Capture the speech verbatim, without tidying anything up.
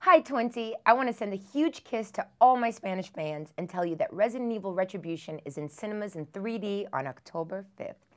Hi, Twenty. I want to send a huge kiss to all my Spanish fans and tell you that Resident Evil Retribution is in cinemas in three D on October fifth.